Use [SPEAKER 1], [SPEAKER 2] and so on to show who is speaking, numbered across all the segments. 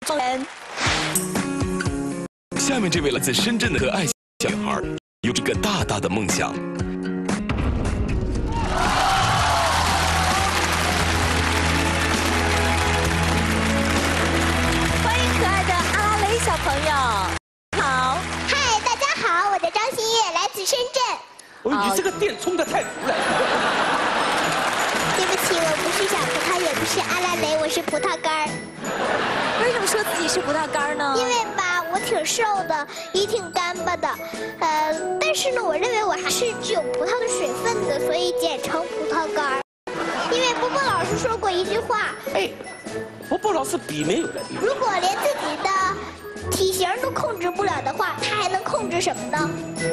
[SPEAKER 1] 风人。
[SPEAKER 2] 下面这位来自深圳的可爱小女孩，有一个大大的梦想。
[SPEAKER 1] 欢迎可爱的阿拉蕾小朋友。好，
[SPEAKER 3] 嗨，大家好，我叫张馨月，来自深圳。
[SPEAKER 4] 哦，你这个电冲的太足了。
[SPEAKER 3] 对不起，我不是小葡萄，也不是阿拉蕾，我是葡萄干儿。
[SPEAKER 1] 为什么说自己是葡萄干呢？
[SPEAKER 3] 因为吧，我挺瘦的，也挺干巴的，但是呢，我认为我还是具有葡萄的水分的，所以简称葡萄干儿。因为波波老师说过一句话，
[SPEAKER 4] 哎，波波老师笔没有了。
[SPEAKER 3] 如果连自己的体型都控制不了的话，他还能控制什么呢？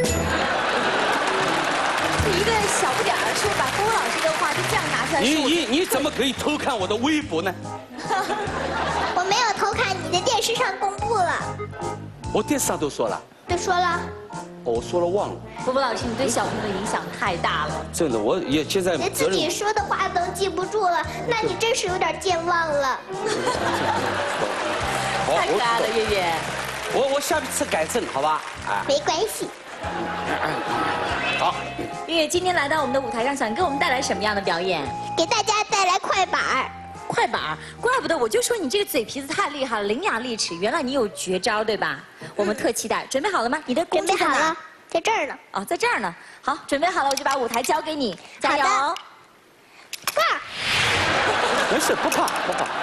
[SPEAKER 1] 一个小不点儿说把波波老师的话就这样拿出来说。
[SPEAKER 4] 你怎么可以偷看我的微博呢？
[SPEAKER 3] 我没有偷看，你在电视上公布了。
[SPEAKER 4] 我电视上都说了。
[SPEAKER 3] 都说了。
[SPEAKER 4] 哦，我说了忘了。
[SPEAKER 1] 波波老师，你对小朋友的影响太大了。
[SPEAKER 4] 真的，我也现在
[SPEAKER 3] 连自己说的话都记不住了，那你真是有点健忘了。
[SPEAKER 1] 太可爱了，月月。
[SPEAKER 4] 我下次改正，好吧？啊，
[SPEAKER 3] 没关系。
[SPEAKER 4] 好。
[SPEAKER 1] 月月今天来到我们的舞台上，想给我们带来什么样的表演？
[SPEAKER 3] 给大家带来快板儿。
[SPEAKER 1] 快板儿，怪不得我就说你这个嘴皮子太厉害了，伶牙俐齿。原来你有绝招，对吧？我们特期待。准备好了吗？你的
[SPEAKER 3] 准备好了，在这儿呢。
[SPEAKER 1] 哦，在这儿呢。好，准备好了，我就把舞台交给你，加油！
[SPEAKER 3] 挂。
[SPEAKER 4] 没事，不怕不怕。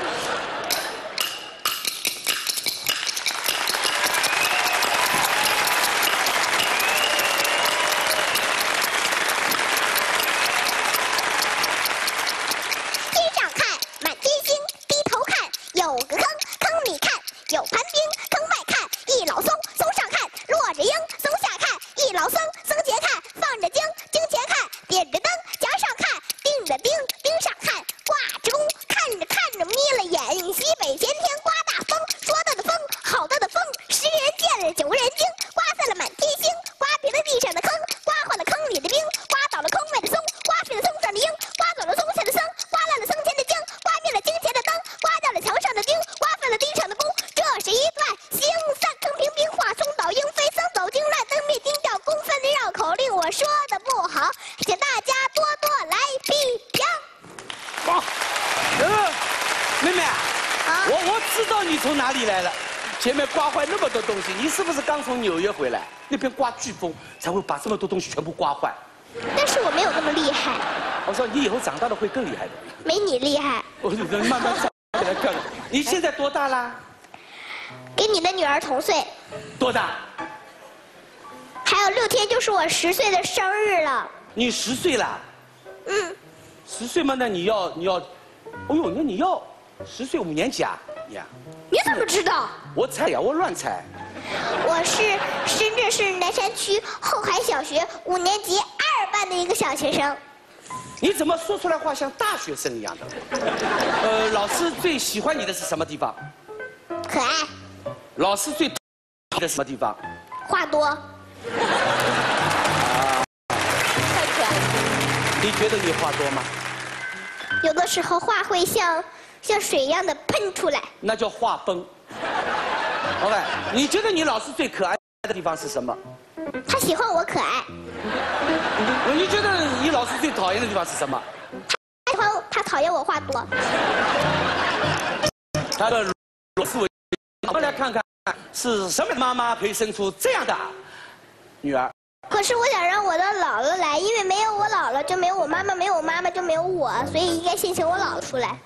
[SPEAKER 3] 有个坑，坑里看有盘冰，坑外看一老松，松上看落着鹰，松下看一老僧，僧前看放着经，经前看点着灯，墙上看钉着钉，钉上看挂着弓，看着看着眯了眼，西北前天刮大风，说大的风，好大的风，10人见了9个人惊，刮散了满天星，刮平了地上的坑，刮坏了坑里的冰，刮倒了坑外的松，刮平了松上的鹰，刮走了松下的僧，刮烂了僧前的经，刮灭了经前的灯，刮掉了墙上的钉，刮翻了地上的弓，这是一段星散坑平冰化松倒鹰飞僧走经乱灯灭钉掉公分的绕口令，我说的不好，请大家多多来批评。
[SPEAKER 4] 哇，妹妹啊，我知道你从哪里来了。前面刮坏那么多东西，你是不是刚从纽约回来？那边刮飓风，才会把这么多东西全部刮坏。
[SPEAKER 3] 但是我没有那么厉害。
[SPEAKER 4] 我说你以后长大了会更厉害的。
[SPEAKER 3] 没你厉害。
[SPEAKER 4] 我慢慢长来看看。你现在多大啦？
[SPEAKER 3] 跟你的女儿同岁。
[SPEAKER 4] 多大？
[SPEAKER 3] 还有6天就是我10岁的生日了。
[SPEAKER 4] 你10岁了？
[SPEAKER 3] 嗯。
[SPEAKER 4] 10岁嘛，那你要，哎呦，那你要10岁5年级啊？
[SPEAKER 3] 你怎么知道？
[SPEAKER 4] 我猜呀，我乱猜。
[SPEAKER 3] 我是深圳市南山区后海小学5年级2班的一个小学生。
[SPEAKER 4] 你怎么说出来话像大学生一样的？老师最喜欢你的是什么地方？
[SPEAKER 3] 可爱。
[SPEAKER 4] 老师最讨厌的什么地方？
[SPEAKER 3] 话多。
[SPEAKER 1] 太可爱了。
[SPEAKER 4] 你觉得你话多吗？
[SPEAKER 3] 有的时候话会像水一样的喷出来。
[SPEAKER 4] 那叫话崩。OK， 你觉得你老师最可爱的地方是什么？
[SPEAKER 3] 他喜欢我可爱。
[SPEAKER 4] 你觉得你老师最讨厌的地方是什么？
[SPEAKER 3] 他讨厌我话多。
[SPEAKER 4] 他的老师，我们来看看是什么妈妈可以生出这样的女儿。
[SPEAKER 3] 可是我想让我的姥姥来，因为没有我姥姥就没有我妈妈，没有我妈妈就没有我，所以应该先请我姥姥出来。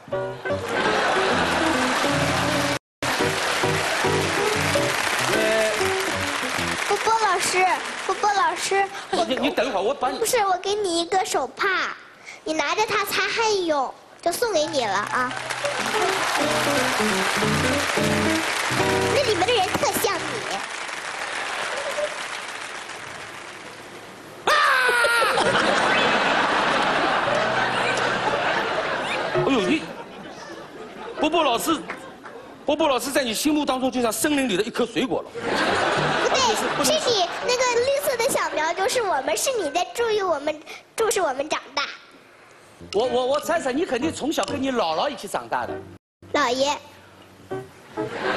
[SPEAKER 3] 波波老师，
[SPEAKER 4] 你等会儿，我把你
[SPEAKER 3] 不是我给你一个手帕，你拿着它擦汗用，就送给你了啊。那里面的人特像你。
[SPEAKER 4] 哎呦你，波波老师在你心目当中就像森林里的一颗水果了。
[SPEAKER 3] 不对，是你那个绿色的小苗，就是我们，是你在注视我们长大。
[SPEAKER 4] 我猜你肯定从小跟你姥姥一起长大的。
[SPEAKER 3] 姥爷。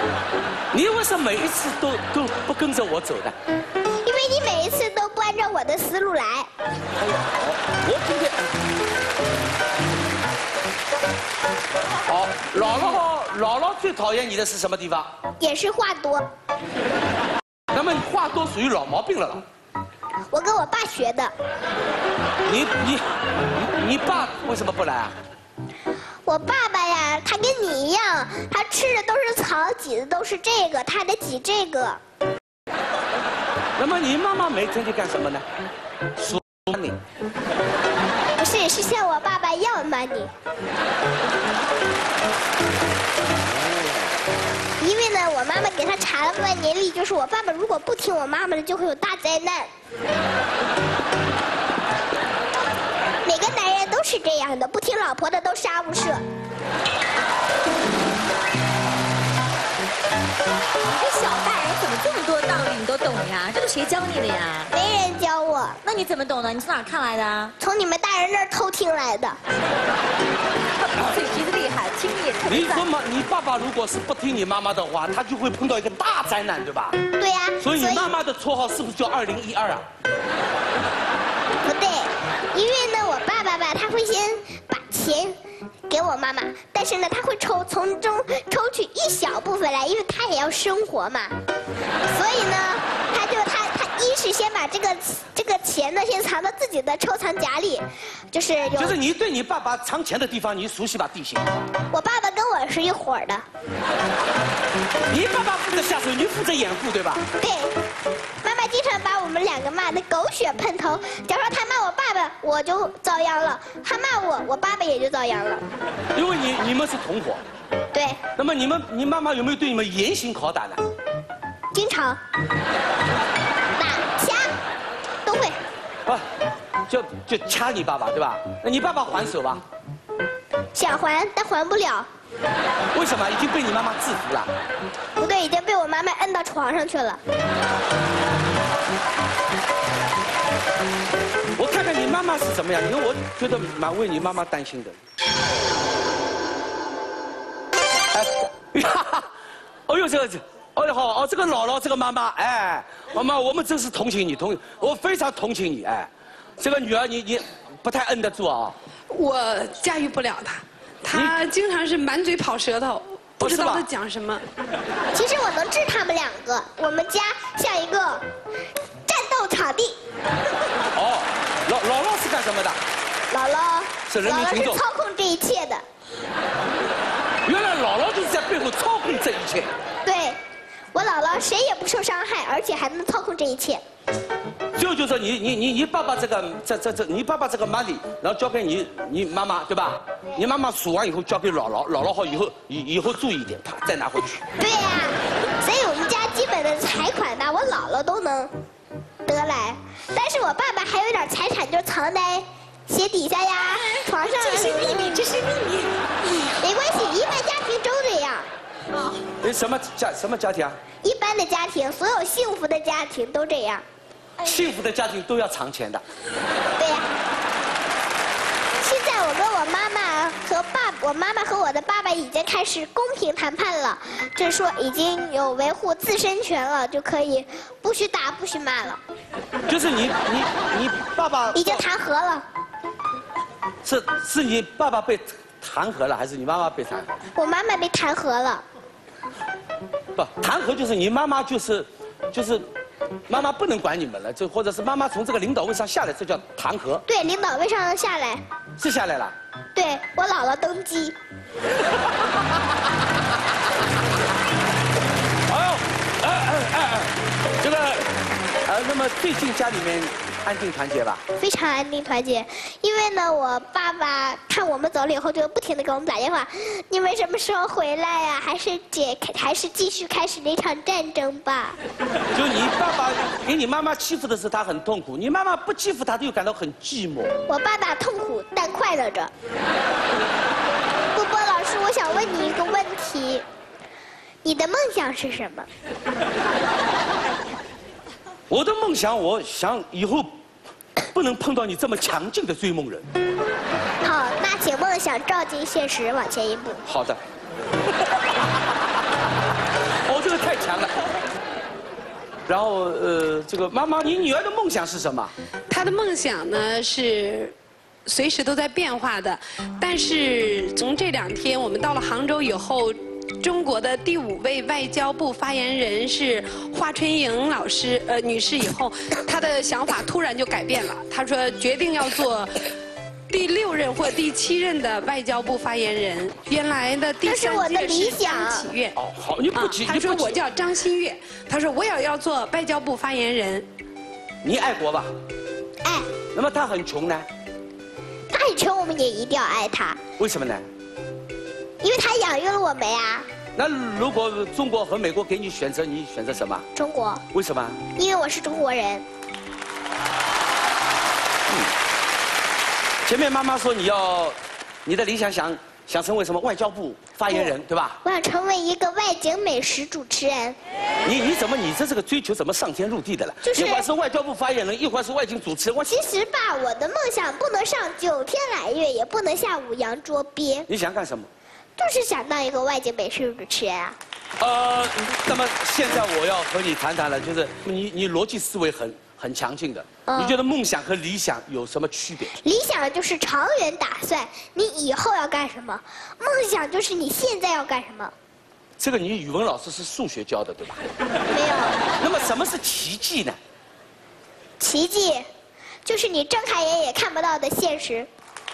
[SPEAKER 4] 你为什么每一次都不跟着我走呢？
[SPEAKER 3] 因为你每一次都不按照我的思路来。
[SPEAKER 4] 我今天，好，姥姥最讨厌你的是什么地方？
[SPEAKER 3] 也是话多。
[SPEAKER 4] 那么你话多属于老毛病了啦。
[SPEAKER 3] 我跟我爸学的。
[SPEAKER 4] 你爸为什么不来啊？
[SPEAKER 3] 我爸爸呀，他跟你一样，他吃的都是草，挤的都是这个，他得挤这个。
[SPEAKER 4] 那么你妈妈每天就干什么呢？数 money。
[SPEAKER 3] 不是，是向我爸爸要 money。因为呢，我妈妈给他查了万年历，就是我爸爸如果不听我妈妈的，就会有大灾难。每个男人都是这样的，不听老婆的都杀无赦。
[SPEAKER 1] 你这小大人怎么这么多道理你都懂呀？这都谁教你的呀？
[SPEAKER 3] 没人教我，
[SPEAKER 1] 那你怎么懂的？你从哪儿看来的啊？
[SPEAKER 3] 从你们大人那儿偷听来的。
[SPEAKER 1] 嘴皮子厉害，听你也特别赞。
[SPEAKER 4] 你爸爸如果是不听你妈妈的话，他就会碰到一个大灾难，对吧？
[SPEAKER 3] 对呀。
[SPEAKER 4] 所以你妈妈的绰号是不是叫2012啊？
[SPEAKER 3] 不对，因为呢，我爸爸吧，他会先把钱给我妈妈，但是呢，他会从中抽取一小部分来，因为他也要生活嘛。所以呢，他一是先把这个钱呢，先藏到自己的收藏夹里，就是
[SPEAKER 4] 你对你爸爸藏钱的地方，你熟悉吧地形？
[SPEAKER 3] 我爸爸跟我是一伙儿的。
[SPEAKER 4] 你爸爸负责下手，你负责掩护，对吧？
[SPEAKER 3] 对。妈妈经常把我们两个骂得狗血喷头。假如说他骂我爸爸，我就遭殃了；他骂我爸爸也就遭殃了。
[SPEAKER 4] 因为你们是同伙。
[SPEAKER 3] 对。
[SPEAKER 4] 那么你妈妈有没有对你们严刑拷打呢？
[SPEAKER 3] 经常。打、掐，都会。
[SPEAKER 4] 啊，就掐你爸爸，对吧？那你爸爸还手吧？
[SPEAKER 3] 想还，但还不了。
[SPEAKER 4] 为什么？已经被你妈妈制服了。
[SPEAKER 3] 不对，已经被我妈妈摁到床上去了。
[SPEAKER 4] 我看看你妈妈是怎么样，因为我觉得蛮为你妈妈担心的。哎呦这个姥姥这个妈妈，哎，妈妈我们真是同情你，我非常同情你，哎，这个女儿你不太摁得住啊。
[SPEAKER 5] 我驾驭不了他经常是满嘴跑舌头，不知道他讲什么。
[SPEAKER 3] 其实我能治他们两个，我们家像一个战斗场地。
[SPEAKER 4] 哦，姥姥是干什么的？
[SPEAKER 3] 姥姥
[SPEAKER 4] 是人民群众，
[SPEAKER 3] 是操控这一切的。
[SPEAKER 4] 原来姥姥就是在背后操控这一切。
[SPEAKER 3] 对，我姥姥谁也不受伤害，而且还能操控这一切。
[SPEAKER 4] 就说你爸爸你爸爸这个 money， 然后交给你妈妈，对吧？你妈妈数完以后交给姥姥好以后注意一点，啪再拿回去。
[SPEAKER 3] 对呀，所以我们家基本的财款吧，我姥姥都能得来，但是我爸爸还有点财产就藏在鞋底下呀、床上。
[SPEAKER 1] 这是秘密，这是秘密。
[SPEAKER 3] 没关系，一般家庭都这样。
[SPEAKER 1] 啊。
[SPEAKER 4] 什么家庭啊？
[SPEAKER 3] 一般的家庭，所有幸福的家庭都这样。
[SPEAKER 4] 幸福的家庭都要藏钱的。
[SPEAKER 3] 对呀。现在我跟我妈妈我妈妈和我的爸爸已经开始公平谈判了，就是说已经有维护自身权了，就可以不许打不许骂了。
[SPEAKER 4] 就是你爸爸
[SPEAKER 3] 已经弹劾了。
[SPEAKER 4] 是你爸爸被弹劾了，还是你妈妈被弹劾？
[SPEAKER 3] 我妈妈被弹劾了。
[SPEAKER 4] 不，弹劾就是你妈妈就是妈妈不能管你们了，或者是妈妈从这个领导位上下来，这叫弹劾。
[SPEAKER 3] 对，领导位上下来。
[SPEAKER 4] 是下来了。
[SPEAKER 3] 对，我姥姥登基。
[SPEAKER 4] 这个那么最近家里面安定团结吧？
[SPEAKER 3] 非常安定团结，因为呢，我爸爸看我们走了以后，就不停地给我们打电话，你们什么时候回来呀？还是继续开始那场战争吧？
[SPEAKER 4] 就你爸爸给你妈妈欺负的时候，他很痛苦；你妈妈不欺负他，他又感到很寂寞。
[SPEAKER 3] 我爸爸痛苦但快乐着。波波老师，我想问你一个问题，你的梦想是什么？
[SPEAKER 4] 我的梦想，我想以后不能碰到你这么强劲的追梦人。
[SPEAKER 3] 好，那请梦想照进现实，往前一步。
[SPEAKER 4] 好的。哦，这个太强然后这个妈妈，你女儿的梦想是什么？
[SPEAKER 5] 她的梦想呢是随时都在变化的，但是从这2天我们到了杭州以后，中国的第5位外交部发言人是华春莹老师女士以后，她的想法突然就改变了，她说决定要做第6任或第7任的外交部发言人。原来的第3届是张启月。
[SPEAKER 4] 哦，好，你不急，
[SPEAKER 5] 她说我叫张馨月，她说我也要做外交部发言人。
[SPEAKER 4] 你爱国吧？
[SPEAKER 3] 爱。
[SPEAKER 4] 那么他很穷呢？
[SPEAKER 3] 他很穷，我们也一定要爱他，
[SPEAKER 4] 为什么呢？
[SPEAKER 3] 因为他养育了我们呀。
[SPEAKER 4] 那如果中国和美国给你选择，你选择什么？
[SPEAKER 3] 中国。
[SPEAKER 4] 为什么？
[SPEAKER 3] 因为我是中国人。
[SPEAKER 4] 前面妈妈说你的理想想成为什么外交部发言人，对吧？
[SPEAKER 3] 我想成为一个外景美食主持人。
[SPEAKER 4] 你这个追求怎么上天入地的了？
[SPEAKER 3] 就是
[SPEAKER 4] 一会儿是外交部发言人，一会儿是外景主持人。
[SPEAKER 3] 其实吧，我的梦想不能上9天揽月，也不能下5洋捉鳖。
[SPEAKER 4] 你想干什么？
[SPEAKER 3] 就是想当一个外景美食主持人啊。
[SPEAKER 4] 那么现在我要和你谈谈了，就是你逻辑思维很强劲的，你觉得梦想和理想有什么区别？
[SPEAKER 3] 理想就是长远打算，你以后要干什么；梦想就是你现在要干什么。
[SPEAKER 4] 这个你语文老师是数学教的，对吧？
[SPEAKER 3] 没有。
[SPEAKER 4] 那么什么是奇迹呢？
[SPEAKER 3] 奇迹，就是你睁开眼也看不到的现实。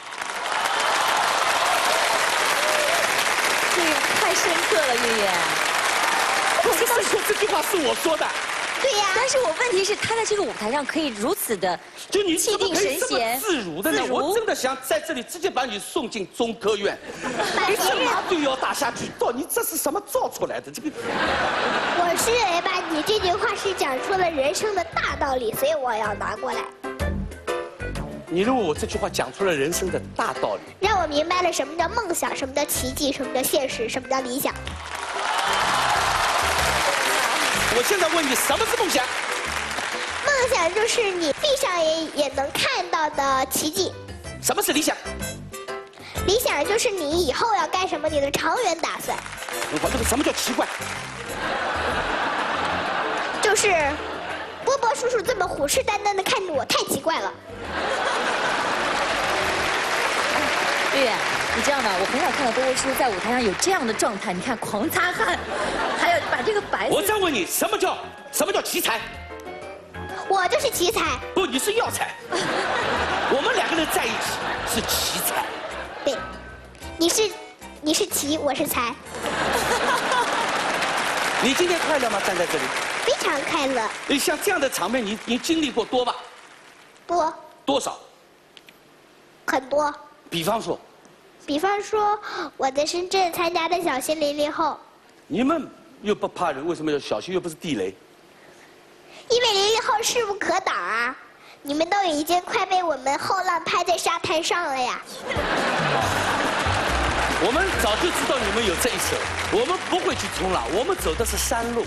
[SPEAKER 1] 这个太深刻了，月月。
[SPEAKER 4] 这句话是我说的。
[SPEAKER 3] 对呀。
[SPEAKER 1] 但是我问题是，他在这个舞台上可以如此的
[SPEAKER 4] 就你
[SPEAKER 1] 气定神闲、
[SPEAKER 4] 自如的呢？我真的想在这里直接把你送进中科院，你这麻醉药打下去，你这是什么造出来的？这个，
[SPEAKER 3] 我是认为吧，你这句话是讲出了人生的大道理，所以我要拿过来。
[SPEAKER 4] 你认为我这句话讲出了人生的大道理，
[SPEAKER 3] 让我明白了什么叫梦想，什么叫奇迹，什么叫现实，什么叫理想。
[SPEAKER 4] 我现在问你，什么是梦想？
[SPEAKER 3] 梦想就是你闭上眼也能看到的奇迹。
[SPEAKER 4] 什么是理想？
[SPEAKER 3] 理想就是你以后要干什么，你的长远打算。
[SPEAKER 4] 我这个什么叫奇怪？
[SPEAKER 3] 就是波波叔叔这么虎视眈眈的看着我，太奇怪了。
[SPEAKER 1] 月月，你知道吗？我很少看到波波叔叔在舞台上有这样的状态。你看，狂擦汗，还有把这个白。
[SPEAKER 4] 我再问你，什么叫奇才？
[SPEAKER 3] 我就是奇才。
[SPEAKER 4] 不，你是药材。我们2个人在一起是奇才。
[SPEAKER 3] 对，你是奇，我是才。
[SPEAKER 4] 你今天快乐吗？站在这里。
[SPEAKER 3] 非常快乐。
[SPEAKER 4] 像这样的场面，你经历过多吧？
[SPEAKER 3] 多。
[SPEAKER 4] 多少？
[SPEAKER 3] 很多。
[SPEAKER 4] 比方说，
[SPEAKER 3] 我在深圳参加的小型00后。
[SPEAKER 4] 你们又不怕人，为什么要小心？又不是地雷。
[SPEAKER 3] 因为00后势不可挡啊！你们都已经快被我们后浪拍在沙滩上了呀！
[SPEAKER 4] 我们早就知道你们有这一手，我们不会去冲浪，我们走的是山路。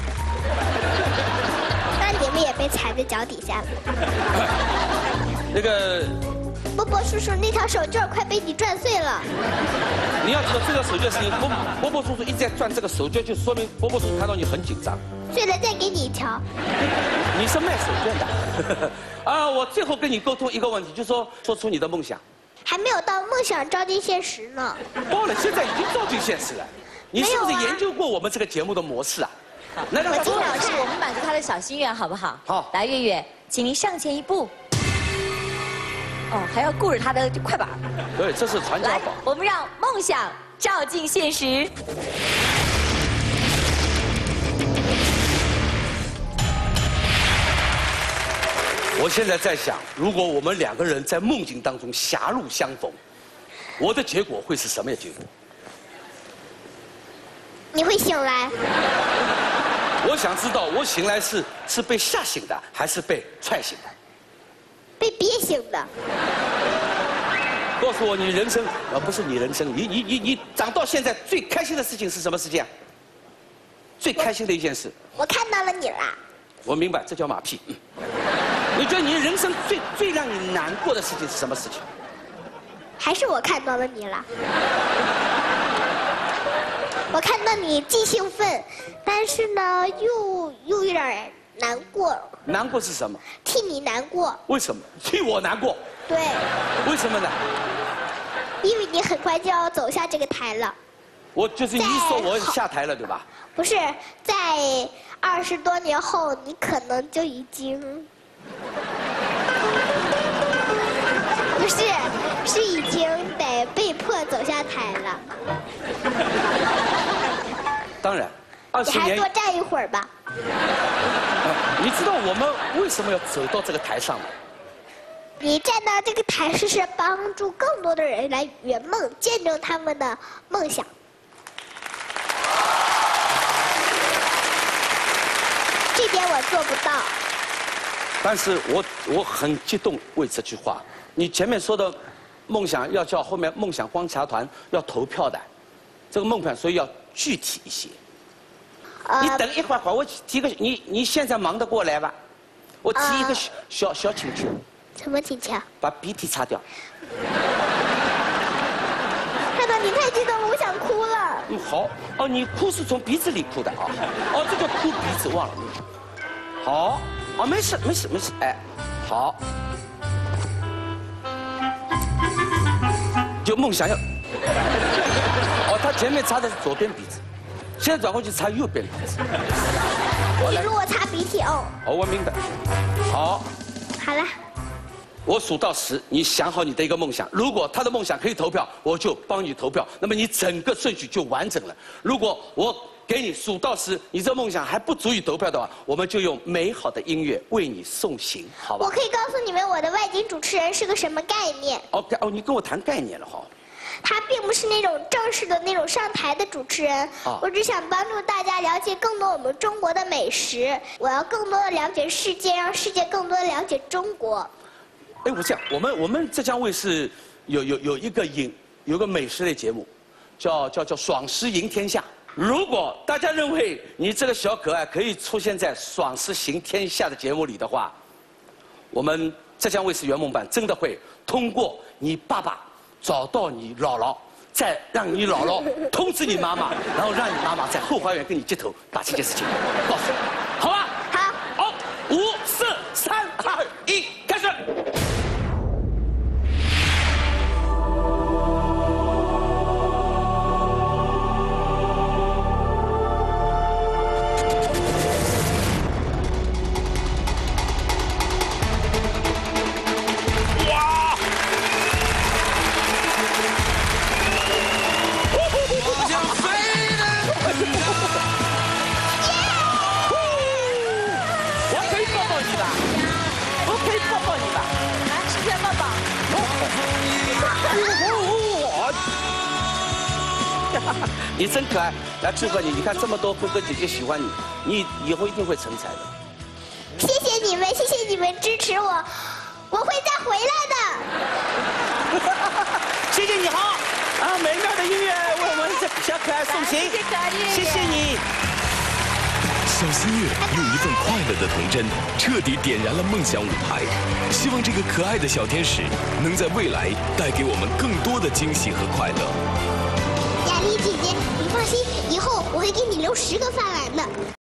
[SPEAKER 3] 那你们也被踩在脚底下了。
[SPEAKER 4] 那个。
[SPEAKER 3] 波波叔叔，那条手绢快被你转碎了。
[SPEAKER 4] 你要知道，这个手绢是波波叔叔一直在转这个手绢，就说明波波叔叔看到你很紧张。
[SPEAKER 3] 碎了再给你一条。
[SPEAKER 4] 你是卖手绢的。我最后跟你沟通一个问题，就说出你的梦想。
[SPEAKER 3] 还没有到梦想照进现实呢。
[SPEAKER 4] 到了，现在已经照进现实了。你是不是研究过我们这个节目的模式啊？来，
[SPEAKER 1] 我金老师，我们满足他的小心愿，好不好？
[SPEAKER 4] 好。
[SPEAKER 1] 来，月月，请您上前一步。还要顾着他的快板。
[SPEAKER 4] 对，这是传家宝。
[SPEAKER 1] 我们让梦想照进现实。
[SPEAKER 4] 我现在在想，如果我们2个人在梦境当中狭路相逢，我的结果会是什么结果？
[SPEAKER 3] 你会醒来。
[SPEAKER 4] 我想知道，我醒来是被吓醒的，还是被踹醒的？
[SPEAKER 3] 被憋醒的。
[SPEAKER 4] 告诉我，你人生不是你人生，你长到现在最开心的事情是什么事情啊？最开心的一件事。
[SPEAKER 3] 我看到了你啦。
[SPEAKER 4] 我明白，这叫马屁。你觉得你人生最让你难过的事情是什么事情？
[SPEAKER 3] 还是我看到了你了。我看到你既兴奋，但是呢又有点难过。
[SPEAKER 4] 难过是什么？
[SPEAKER 3] 替你难过。
[SPEAKER 4] 为什么？替我难过？
[SPEAKER 3] 对。
[SPEAKER 4] 为什么呢？
[SPEAKER 3] 因为你很快就要走下这个台了。
[SPEAKER 4] 我就是你说我下台了，对吧？
[SPEAKER 3] 不是，在20多年后，你可能就已经不是，是已经得被迫走下台了。
[SPEAKER 4] 当然，20
[SPEAKER 3] 你还
[SPEAKER 4] 年。
[SPEAKER 3] 多站一会儿吧。
[SPEAKER 4] 你知道我们为什么要走到这个台上吗？
[SPEAKER 3] 你站到这个台是帮助更多的人来圆梦，见证他们的梦想。这点我做不到。
[SPEAKER 4] 但是我很激动，为这句话。你前面说的梦想要叫后面梦想观察团要投票的，这个梦想所以要具体一些。你等一会儿，我提个你现在忙得过来吧？我提一个小请求。
[SPEAKER 3] 什么请求？
[SPEAKER 4] 把鼻涕擦掉。
[SPEAKER 3] 看到你太激动了，我想哭了。
[SPEAKER 4] 好。哦，你哭是从鼻子里哭的啊？哦，这个哭鼻子忘了。好。哦，没事。哎，好。就梦想要。哦，他前面擦的是左边鼻子，现在转过去擦右边鼻子。
[SPEAKER 3] 你如果擦鼻涕哦。
[SPEAKER 4] 哦，我明白。好。
[SPEAKER 3] 好了。
[SPEAKER 4] 我数到10，你想好你的一个梦想。如果他的梦想可以投票，我就帮你投票，那么你整个顺序就完整了。如果我给你数到10，你这梦想还不足以投票的话，我们就用美好的音乐为你送行，好吧？
[SPEAKER 3] 我可以告诉你们，我的外景主持人是个什么概念。
[SPEAKER 4] 哦，你跟我谈概念了哈。
[SPEAKER 3] 他并不是那种正式的那种上台的主持人，我只想帮助大家了解更多我们中国的美食。我要更多的了解世界，让世界更多的了解中国。
[SPEAKER 4] 哎，我这样，我们浙江卫视有一个美食类节目，叫《爽食赢天下》。如果大家认为你这个小可爱可以出现在《爽食赢天下》的节目里的话，我们浙江卫视圆梦版真的会通过你爸爸找到你姥姥，再让你姥姥通知你妈妈，然后让你妈妈在后花园跟你接头，把这件事情告诉你，好吧？
[SPEAKER 3] 好。
[SPEAKER 4] 好，5、4、3、2、1，开始。你真可爱，来祝贺你！你看这么多哥哥姐姐喜欢你，你以后一定会成才的。
[SPEAKER 3] 谢谢你们，谢谢你们支持我，我会再回来的。
[SPEAKER 4] 谢谢你哈！啊，美妙的音乐为我们这小可爱送行，
[SPEAKER 1] 谢谢可爱的音乐，
[SPEAKER 4] 谢谢你。
[SPEAKER 2] 小新月用一份快乐的童真，彻底点燃了梦想舞台。希望这个可爱的小天使能在未来带给我们更多的惊喜和快乐。
[SPEAKER 3] 雅丽姐姐，你放心，以后我会给你留10个饭碗的。